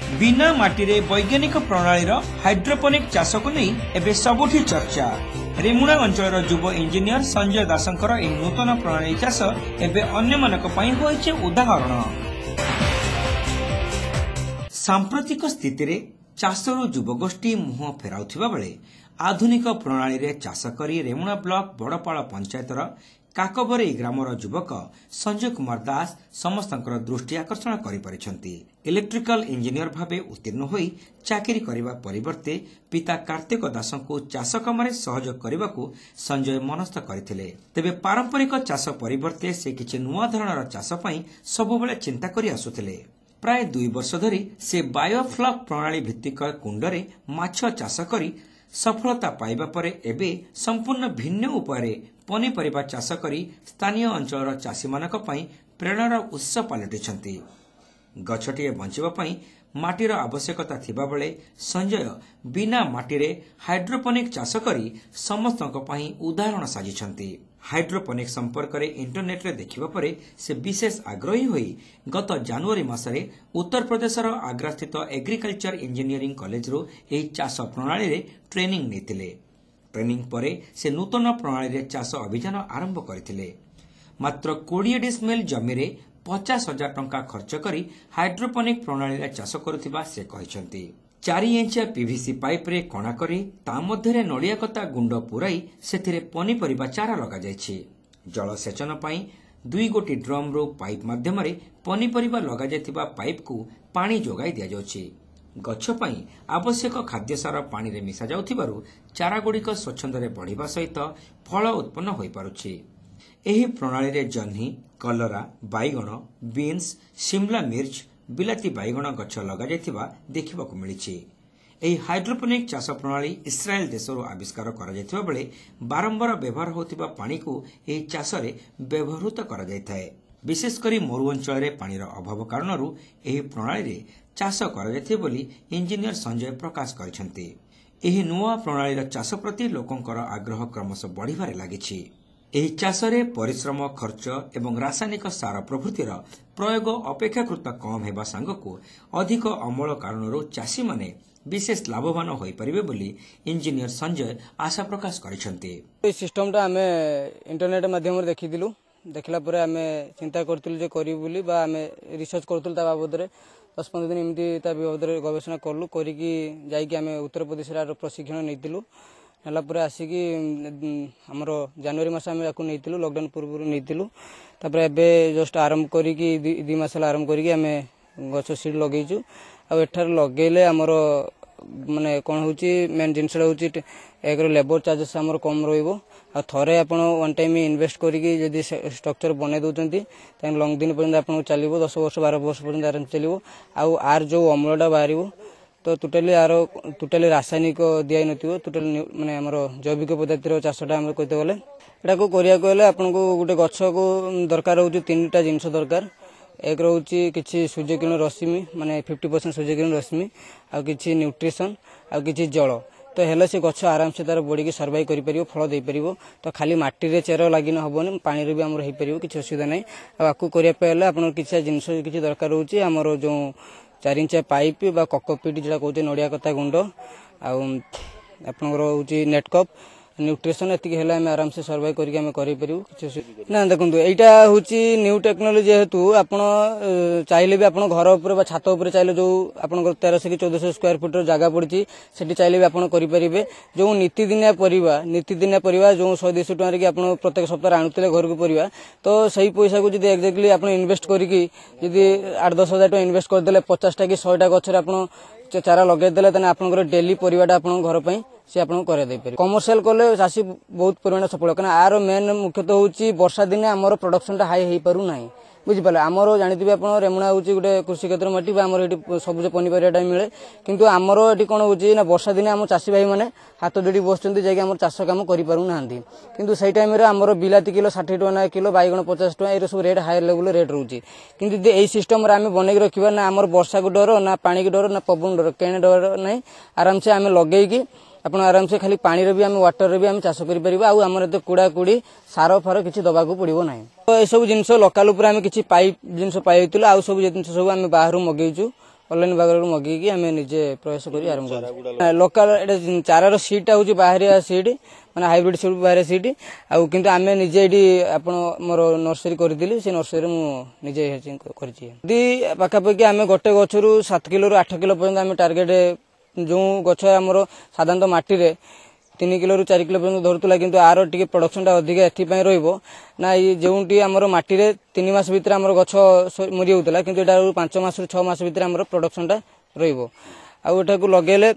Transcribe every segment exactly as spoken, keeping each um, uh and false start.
बिना माटी वैज्ञानिक प्रणाली हाइड्रोपोनिक चाष को नहीं एबे सबुठी चर्चा। रेमुणा अंचल युव इंजीनियर संजय दासंकर यह नूतन प्रणाली चाष एबे अन्य मानक पई होइछे उदाहरण। सांप्रतिक स्थिति रे चाषर युवगोष्ठी मुह फेराउथिबा बेले आधुनिक प्रणाली रे चाष करी रेमुणा ब्लॉक बड़पाड़ पंचायतर काकबरे ग्रामर युवक संजय कुमार दास समस्तଙ୍କର दृष्टि आकर्षण करि परिछंती। इलेक्ट्रिकल इंजीनियर भावे उत्तीर्ण होई चाकरी करिबा परिवर्ते पिता कार्तिक दासंको चाष कामरे सहयोग करबाकू संजय मनस्थ करथिले। तेबे पारंपरिक चाष परिवर्ते से किछि नुवा धरणर चाष पई सबबेले चिंता करि आसुथिले। प्राय दुई वर्ष धरी से बायोफ्लॉक प्रणाली भित्तिक कुंडरे माछ चाष करी सफलता पाइबा परे एबे संपूर्ण भिन्न उपाय पनीपरिबा चाष करी स्थानीय अंचल चाषी मानक पई प्रेरणार उत्स पलटिछंती। गछटिए बंचिबा पई माटीर आवश्यकता थिबा बेले संजय बिना माटीरे हाइड्रोपोनिक चाष करी समस्तक पई उदाहरण साजिछंती। हाइड्रोपोनिक संपर्क रे इंटरनेट रे देखिबा परे से विशेष आग्रही होई गत जनवरी मासरे उत्तर प्रदेशर आग्रा स्थित एग्रीकल्चर इंजीनियरिंग कॉलेज रो एही चाष प्रणाली रे ट्रेनिंग नेतिले। ट्रेनिंग परे से नूतन प्रणाली रे चाष अभियान आरंभ करथिले। मात्र बीस डिसमिल जमी रे पचास हजार टंका खर्च करी हाइड्रोपोनिक प्रणाली रे चाष करुथिबा से कहिसंती। चारि इंच पीवीसी पाइप रे कणा करी ता मध्यरे नड़िया कता गुंड पुराई सेथिरे पनीपरिबा चारा लगा जायछि। जलसेचन पई दुई गोटी ड्रम रो पाइप माध्यम रे पनीपरिबा लगा जायतिबा पाइप को पानी जोगाई दिया जाउछि। गछ पई आवश्यक खाद्य सार पानी रे मिसा जाउथिबारु चारा गुड़िक स्वच्छंदरे बढ़िबा सहित फल उत्पन्न होई पारुछि। एही प्रणाली रे जन्ही, कलरा, बैगण, बीन्स, शिमला मिर्च, बिलाती बैगण गछ लगा जायतिबा देखिबाकू मिलिछि। एही हाइड्रोपोनिक चाष प्रणाली इस्राएल देशरो आविष्कार करा जायतिबा बेले बारंबार व्यवहार होतिबा पानी को एही चाष रे व्यवहृत करा जायथाय। विशेष करी मरु अंचल रे पानीर अभाव कारणरू एही प्रणाली रे चाष करा जायथि बोली इंजीनियर संजय प्रकाश करिसंती। एही नुवा प्रणालीर चाष प्रति लोकंकर आग्रह क्रमशः बढ़िबारे लागिछि। एही चाषरे परिश्रम, खर्च एवं रासायनिक सार प्रभृतिर प्रयोग अपेक्षाकृत कम हेबा सांगको अधिक अमल कारणरू चाषी माने विशेष लाभवान होई परिबे बोली इंजीनियर संजय आशा प्रकाश करिसंती। ए सिस्टमटा हमें इंटरनेट माध्यम रे देखिदिलु। देखला परे हमें चिंता करथिलु जे करी बोली बा हमें रिसर्च करथिलु ता बाबद रे दस पंद्रह दिन एमती ता बाबद रे गवेषणा करलु। करिकी जाईकी हमें उत्तर प्रदेश रा प्रशिक्षण नैतिलु। नेला परे आसीकी हमरो जनवरी मास हमें याकू नैतिलु, लॉकडाउन पूर्व नैतिलु। तापर एबे जस्ट आरंभ करिकी दि मास आरंभ करिकी हमें गछ सीड लगेइछु। आ एठार लगेले हमरो माने कोन होची मेन जिंसडा होची एक लेबर चार्जेस हमरो कम रहइबो। आ थरे आपण वन टाइम इन्वेस्ट करिकी जदी स्ट्रक्चर बने दोचंती त लॉन्ग दिन पर्यंत आपण चलिबो, दस वर्ष बारह वर्ष पर्यंत आराम चलिबो। आ आर जो अमलटा बाहरिबो तो टोटाली आर टोटाली रासायनिक दिया नथिबो। टोटाली माने हमरो जैविक पदार्थर चाषटा हम कहते गले एटा को करिया कहले आपन को गुटे गछ को दरकार होची तीनटा जिंस दरकार। एक रोची किछि सूर्य किरण रश्मि माने पचास परसेंट सूर्य किरण रश्मि आ किछि न्यूट्रिशन आ किछि जल तो हेले से गछ आराम से तार बॉडी के सर्वाइव करि परिबो, फल दे परिबो। तो खाली माटी रे चेर लागि न हबोनी, पानी रे भी हमर हे परिबो, किछि असुविधा नै। आ आकु करिया पहले आपन किछि जिंस किछि दरकार होची हमर जो चार इंच पाइप बा कॉकपिट जेटा कहते नड़िया कता गुंड आपंकर नेट कप न्यूट्रिशन एति हेला हम आराम से सर्वाइव करके हम करि परिबो। ना देखंतु एटा होची न्यू टेक्नोलॉजी जेहेतु आपण चाहिले भी आपण घर ऊपर बा छात ऊपर चाहिले जो आपनकर तेरह सौ कि चौदह सौ स्क्वायर फुट जगह पड़ची सेठी चाहिले भी आपण करि परिबे। जो नीतिदिनिया परिबा नीतिदिनिया परिबा जो सौ दो सौ टका रे आपण प्रत्येक सप्ताह आनुतले घर को परिबा तो सही पैसा को जदी एक्जेक्टली आपण इन्वेस्ट करिकी जदी आठ दस हजार टका इन्वेस्ट कर देले पचास टा कि सौ टा गछ रे आपण चारा लगे देले तने आपनकर डेली परिबाटा आपण घर पई से आपन करे दे पारे। कमर्शियल कले चाषी बहुत परिमाण सफल कारण आर मेन मुख्यतः होची वर्षा दिने हमर प्रोडक्शन टा हाई हेई पारु नाही। बुझि पाले हमर जानिथिबे आपण रेमुणा होची गुटे कृषि क्षेत्र माटी बा हमर एटी सबुज पनिपरियाटा मिले किंतु हमर एटी कोन होची ना वर्षा दिने हम चाषी भाई माने हाथ जोडी बसचंती जाय कि हमर चाष काम करि पारु नांती। किंतु सही टाइम रे हमर बिलाती किलो साठ टका ना किलो बैगण पचास टका ए सब रेट हाई लेवल रेट रहउची। किंतु ए सिस्टम रे हम बनेक रखिबा ना हमर वर्षा को डर ना पानी को डर ना पवन डर केने डर नै। आराम से हम लगेई कि आपण आराम से खाली पानी रे भी हम वाटर रे भी हम चाष करि परिबा। आ हमर एते कुडा कुडी सार फार किछि दबाकू पड़िबो नाही। तो ए सब जिंस लोकल ऊपर हम किछि पाइप जिंस पाइतिलो आ सब जिंस सब हम बाहरु मगेइछु ଅନଲାଇନ୍ ବାଗରୁ ମଗେଇକି ଆମେ ନିଜେ ପ୍ରୟାସ କରି ଆରମ୍ଭ କରୁ। ଲୋକାଲ ଏଇଟା ଚାରାର ସିଡ୍ଟା ହେଉଛି ବାହାରିଆ ସିଡ୍, ମାନେ ହାଇବ୍ରିଡ୍ ସିଡ୍ ବାହାରିଆ ସିଡ୍। ଆଉ କିନ୍ତୁ ଆମେ ନିଜେ ଏଇଠି ଆପଣ ମୋର ନର୍ସରୀ କରିଥିଲି, ସେ ନର୍ସରୀରେ ମୁଁ ନିଜେ କରିଛି। ଯଦି ପାଖାପାଖି ଆମେ ଗୋଟେ ଗଛରୁ ସାତ କିଲୋରୁ ଆଠ କିଲୋ ପର୍ଯ୍ୟନ୍ତ ଆମେ ଟାର୍ଗେଟ, ଯେଉଁ ଗଛ ଆମର ସାଧାରଣତଃ ମାଟିରେ ତିନି କିଲୋରୁ ଚାରି କିଲୋ ପର୍ଯ୍ୟନ୍ତ ଧରୁଥିଲା, କିନ୍ତୁ ଆର ଟିକେ ପ୍ରଡକ୍ସନଟା ଅଧିକା ଏଥିପାଇଁ ରହିବ ନା, ଏଇ ଯେଉଁଠି ଆମର ମାଟିରେ ତିନି ମାସ ଭିତରେ ଆମର ଗଛ ମରି ଯାଉଥିଲା, କିନ୍ତୁ ଏଇଟା ପାଞ୍ଚ ମାସରୁ ଛଅ ମାସ ଭିତରେ ଆମର ପ୍ରଡକ୍ସନଟା ରହିବ। ଆଉ ଏଟାକୁ ଲଗେଇଲେ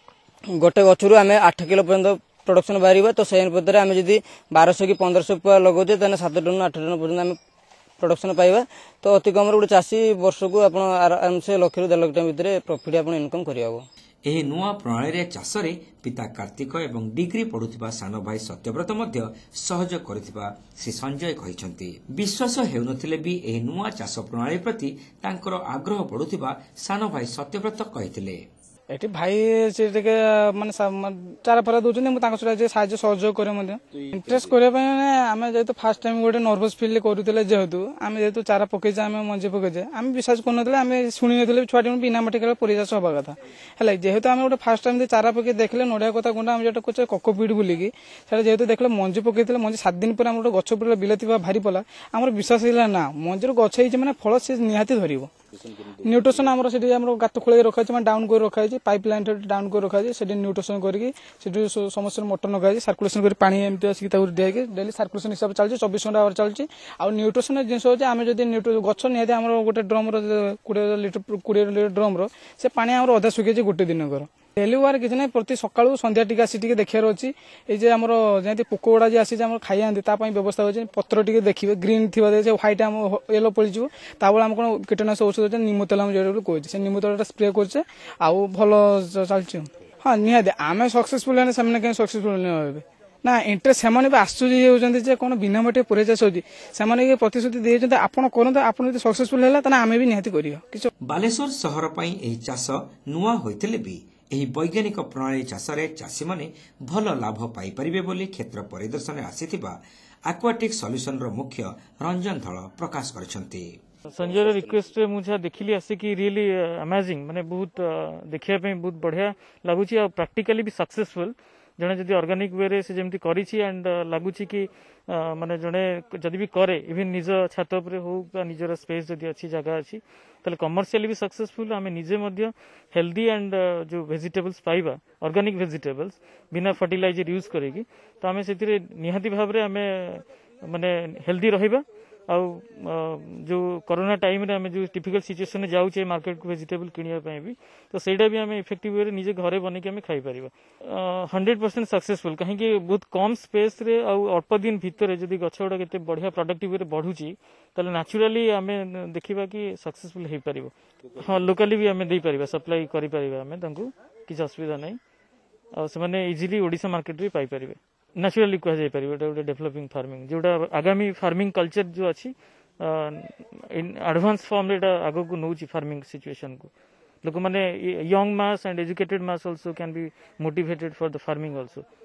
ଗୋଟେ ଗଛରୁ ଆମେ ଆଠ କିଲୋ ପର୍ଯ୍ୟନ୍ତ ପ୍ରଡକ୍ସନ ବାହାରିବ। ତ ସେଇ ଅନୁପାତରେ ଆମେ ଯଦି ବାରଶହ କି ପନ୍ଦରଶହ ପୁଆ ଲଗାଉଛେ, ତାହେଲେ ସାତ ଟନ୍ ଆଠ ଟନ୍ ପର୍ଯ୍ୟନ୍ତ ଆମେ ପ୍ରଡକ୍ସନ ପାଇବା। ତ ଅତି କମରେ ଗୋଟେ ଚାଷୀ ବର୍ଷକୁ ଆପଣ ଆରାମସେ ଲକ୍ଷରୁ ଦେଢ଼ ଲକ୍ଷ ଟଙ୍କା ଭିତରେ ପ୍ରଫିଟ୍ ଆପଣ ଇନକମ୍ କରିହେବ। ଏହି ନୂଆ ପ୍ରଣାଳୀରେ ଚାଷରେ ପିତା କାର୍ତ୍ତିକ ଏବଂ ଡିଗ୍ରୀ ପଢୁଥିବା ସାନ ଭାଇ ସତ୍ୟବ୍ରତ ମଧ୍ୟ ସହଯୋଗ କରିଥିବା ଶ୍ରୀ ସଞ୍ଜୟ କହିଛନ୍ତି। ବିଶ୍ୱାସ ହେଉନଥିଲେ ବି ଏହି ନୂଆ ଚାଷ ପ୍ରଣାଳୀ ପ୍ରତି ତାଙ୍କର ଆଗ୍ରହ ବଢୁଥିବା ସାନ ଭାଇ ସତ୍ୟବ୍ରତ କହିଥିଲେ। ଏଠି ଭାଇ ସେ ଟିକେ ମାନେ ଚାରା ଫାରା ଦଉଛନ୍ତି, ମୁଁ ତାଙ୍କ ସହିତ ସାହାଯ୍ୟ ସହଯୋଗ କରେ ମଧ୍ୟ। ଇଣ୍ଟରେଷ୍ଟ କରିବା ପାଇଁ ମାନେ ଆମେ ଯେହେତୁ ଫାଷ୍ଟ ଟାଇମ ଗୋଟେ ନର୍ଭସ ଫିଲ୍ କରୁଥିଲେ, ଯେହେତୁ ଆମେ ଯେହେତୁ ଚାରା ପକେଇଛେ, ଆମେ ମଞ୍ଜି ପକେଇଛେ, ଆମେ ବିଶ୍ୱାସ କରୁନଥିଲେ, ଆମେ ଶୁଣି ନଥିଲେ ଛୁଆଟି ବିନା ମାଟି ଖେଳ ପରିଚାଷ ହବା କଥା ହେଲା। ଯେହେତୁ ଆମେ ଗୋଟେ ଫାଷ୍ଟ ଟାଇମ ଚାରା ପକେଇ ଦେଖିଲେ ନଡ଼ିଆ କଥା ଗୁଣ୍ଡ ଆମେ ଯୋଉଟା କହୁଛେ କୋକୋପିଟ୍ ବୁଲିକି, ସେଟା ଯେହେତୁ ଦେଖିଲେ ମଞ୍ଜି ପକେଇଥିଲେ, ମଞ୍ଜି ସାତ ଦିନ ପରେ ଆମର ଗୋଟେ ଗଛ ଉପରେ ବିଲାତି ବାହାରି ପଡ଼ିଲା, ଆମର ବିଶ୍ୱାସ ହେଇଗଲା ନା ମଞ୍ଜିରୁ ଗଛ ହେଇଛି ମାନେ ଫଳ ସେ ନିହାତି ଧରିବ। ନ୍ୟୁଟ୍ରିସନ ଆମର ସେଠି ଆମର ଗାତ ଖୋଳିକି ରଖାଯାଇଛି, ମାନେ ଡାଉନ କରି ରଖାଯାଇଛି, ପାଇପ୍ ଲାଇନ୍ ଡାଉନ କରି ରଖାଯାଇଛି, ସେଠି ନ୍ୟୁଟ୍ରିସନ କରିକି ସେଠି ସମସ୍ତ ମୋଟର ଲଗାଯାଇଛି, ସାର୍କୁଲେସନ କରି ପାଣି ଏମିତି ଆସିକି ତାକୁ ଦିଆହେଇକି ଡେଲି ସାର୍କୁଲେସନ ହିସାବରେ ଚାଲିଛି, ଚବିଶ ଘଣ୍ଟା ଆୱାର ଚାଲିଛି। ଆଉ ନ୍ୟୁଟ୍ରିସନ ଜିନିଷ ହେଉଛି, ଆମେ ଯଦି ଗଛ ନିହାତି ଆମର ଗୋଟେ ଡ୍ରମର କୋଡ଼ିଏ ଲିଟର କୋଡ଼ିଏ ଲିଟର ଡ୍ରମର ସେ ପାଣି ଆମର ଅଧା ଶୁଖିଯାଇଛି ଗୋଟେ ଦିନକର। ଡେଲି ୱାର କିଛି ନାହିଁ, ପ୍ରତି ସକାଳୁ ସନ୍ଧ୍ୟା ଟିକେ ଆସି ଟିକେ ଦେଖିବାର ଅଛି। ଏଇ ଯେ ଆମର ଯେମିତି ପୋକ ଗୁଡ଼ା ଯେ ଆସିଛି ଆମର ଖାଇଯାଆନ୍ତି, ତା ପାଇଁ ବ୍ୟବସ୍ଥା ହେଉଛି। ପତ୍ର ଟିକେ ଦେଖିବେ ଗ୍ରୀନ୍ ଥିବା ଯେ ହ୍ୱାଇଟ୍ ଆମ ୟେଲୋ ପଡ଼ିଯିବ, ତାବେଳେ ଆମେ କ'ଣ କୀଟନାଶକ ଔଷଧ ଅଛି ନିମ ତେଲ ଆମେ ଯେଉଁଟା କହୁଛେ, ସେ ନିମ ତେଲଟା ସ୍ପ୍ରେ କରୁଛେ, ଆଉ ଭଲ ଚାଲିଛି। ହଁ ନିହାତି ଆମେ ସକ୍ସେସଫୁଲ ହେଲେ ସେମାନେ କାହିଁ ସକ୍ସେସଫୁଲ ହେବେ ନା, ଇଣ୍ଟରେଷ୍ଟ ସେମାନେ ବି ଆଶ୍ଚର୍ଯ୍ୟ ହେଉଛନ୍ତି ଯେ କ'ଣ ବିନା ମାଟିରେ ପରିବା ଚାଷ ହେଉଛି। ସେମାନେ ପ୍ରତିଶ୍ରୁତି ଦେଇଛନ୍ତି ଆପଣ କରନ୍ତୁ, ଆପଣ ଯଦି ସକ୍ସେସଫୁଲ ହେଲା ତାହେଲେ ଆମେ ବି ନିହାତି କରିବା। କିଛି ବାଲେଶ୍ୱର ସହର ପାଇଁ ଏହି ଚାଷ ନୂଆ ହୋଇଥିଲେ ବି ଏହି ବୈଜ୍ଞାନିକ ପ୍ରଣାଳୀ ଚାଷରେ ଚାଷୀମାନେ ଭଲ ଲାଭ ପାଇପାରିବେ ବୋଲି କ୍ଷେତ୍ର ପରିଦର୍ଶନରେ ଆସିଥିବା ଆକ୍ୱାଟିକ୍ ସଲ୍ୟୁସନର ମୁଖ୍ୟ ରଞ୍ଜନ ଧଳ ପ୍ରକାଶ କରିଛନ୍ତି। संजय रिक्वेस्ट मु जहाँ देखिली आसिकी रियली अमेजिंग, माने बहुत देखिया पे बहुत बढ़िया लगुच, प्रैक्टिकली भी सक्सेसफुल। जड़े जदि ऑर्गेनिक वे रे से जमती करिछि एंड लगुच कि माने जड़े जदि भी करे इवन निज छात उपरे हो निजर स्पेस जदि अच्छी जगह अच्छी ताले कमर्शियली भी सक्सेसफुल। आमे निजे मध्य हेल्दी एंड जो वेजिटेबल्स पाइबा ऑर्गेनिक वेजिटेबल्स बिना फर्टिलाइजर यूज करेगी, तो आमे सेतिरे निहाती भाबरे आमे माने हेल्दी रहिबा। आउ जो कोरोना टाइम रे आमे जो डिफिकल्ट सिचुएशन में जाउछे मार्केट को वेजिटेबल किनिया पय भी, तो सेटा भी आमे इफेक्टिव वे रे निजे घरे बने के आमे खाई परिबा। हंड्रेड परसेंट सक्सेसफुल कहीं कि बहुत कम स्पेस रे आउ अल्प दिन भितर जदि गछ गुड़ा केते बढ़िया प्रोडक्टिव वे रे बढ़ुची, ताले नेचुरली आमे देखिबा कि सक्सेसफुल हे परिबो। हां लोकली भी आमे दे परिबा, सप्लाई करि परिबा, आमे तांकू किछ असुविधा नै, आ से माने इजीली ओडिसा मार्केट रे पाई परिबे। नेचुरली कह जाय परिबो, एटा डेवलपिंग फार्मिंग जोटा आगामी फार्मिंग कल्चर जो अच्छी इन एडवांस फॉर्म रे आगो को नौची फार्मिंग सिचुएशन को लोक माने young mass and educated mass also can be motivated for the farming also.